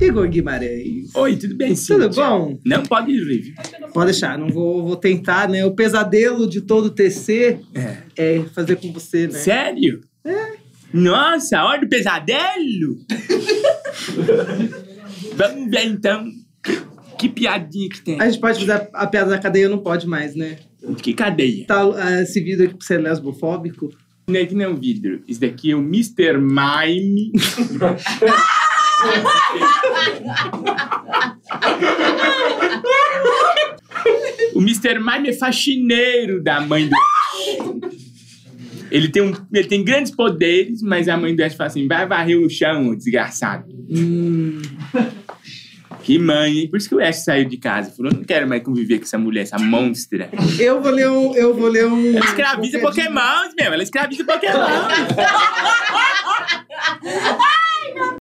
Igor Guimarães. Oi, tudo bem, Cíntia? Tudo bom? Não, pode ir, viu? Pode deixar, não vou tentar, né? O pesadelo de todo TC é fazer com você, né? Sério? É. Nossa, a hora do pesadelo? Vamos ver, então, que piadinha que tem. A gente pode fazer a piada da cadeia, não pode mais, né? Que cadeia? Tá esse vídeo aqui pra ser lesbofóbico. Não é que não é um vidro. Isso daqui é o Mr. Mime. O Mr. Mime é faxineiro da mãe do Ash. Ele tem grandes poderes, mas a mãe do Ash fala assim, vai varrer o chão, desgraçado. Que mãe, hein? Por isso que o Ash saiu de casa. Falou, não quero mais conviver com essa mulher, essa monstra. Eu vou ler um... Ela escraviza Pokémons, meu. Ela escraviza Pokémons.